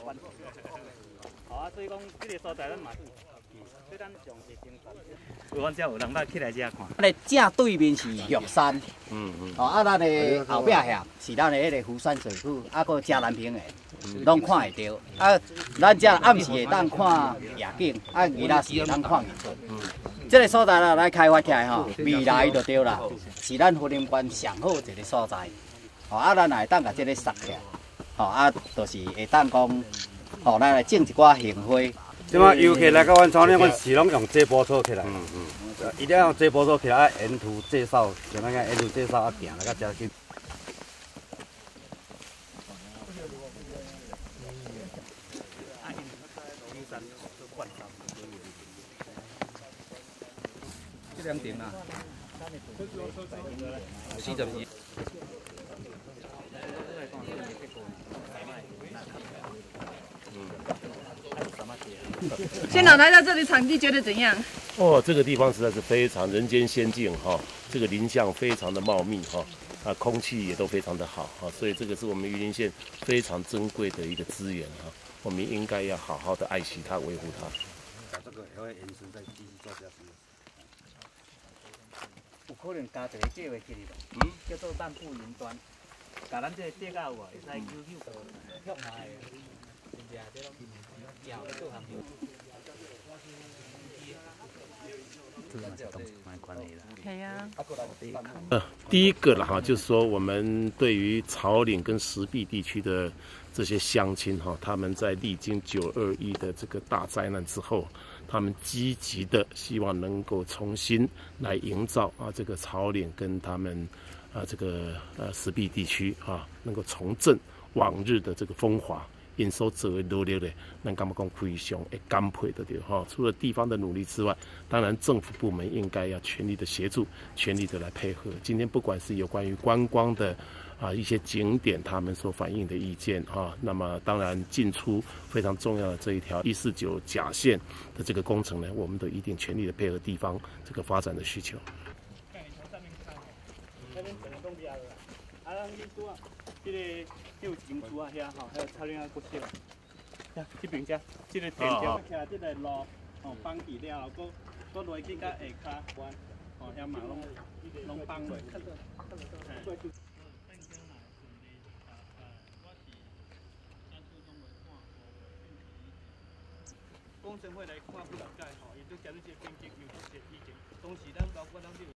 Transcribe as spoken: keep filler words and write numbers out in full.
关系。好啊，所以讲这个所在咱嘛，对咱重视精神。有阮遮有人来起来遮看。 咱的正对面是玉山，嗯嗯，哦啊，咱的后壁遐是咱的迄个湖山水库，啊，个嘉南平的，拢看会到。啊，咱遮暗时会当看夜景，啊，日仔时会当看日出。嗯，这个所在啦来开发起来吼，未来就对啦，是咱云林县上好一个所在。哦啊，咱也会当甲这个杀起来，哦啊，就是会当讲，哦，咱来种一寡杏花。 即马游客来到阮厂里，阮是拢用这波车起来。嗯嗯。一定要用这波车起来，啊，沿途介绍，像那个沿途介绍啊，行来到遮去。 这两点啊，四十二。 县长来到这里场地觉得怎样？ 哦，这个地方实在是非常人间仙境哈、哦，这个林相非常的茂密哈、哦，啊，空气也都非常的好哈、哦，所以这个是我们云林县非常珍贵的一个资源哈、哦，我们应该要好好的爱惜它，维护它。 把这个还会延伸再继续做下去。 有可能加一个计划起哩咯，嗯，叫做漫步云端，甲咱这个地价有啊，会使悠悠个向下的，真正这种桥做项目。 呃，第一个了哈，就是说我们对于草岭跟石壁地区的这些乡亲哈，他们在历经九二一的这个大灾难之后，他们积极的希望能够重新来营造啊这个草岭跟他们啊这个呃石壁地区啊能够重振往日的这个风华。因所做的努力咧，咱感觉讲非常会感佩的对哈。除了地方的努力之外，当然政府部门应该要全力的协助，全力的来配合。今天不管是有关于观光的啊一些景点，他们所反映的意见哈，那么当然进出非常重要的这一条一四九甲线的这个工程呢，我们都一定全力的配合地方这个发展的需求。 这个有金珠啊，遐吼，还有草岭啊，骨少。呀，这边遮，这个田条徛这个路，哦，放起了后，搁搁落去到下骹弯，哦，遐嘛拢拢放落。工程会来看不了解吼，伊对今日这边境有这些意见，当时咱包括咱。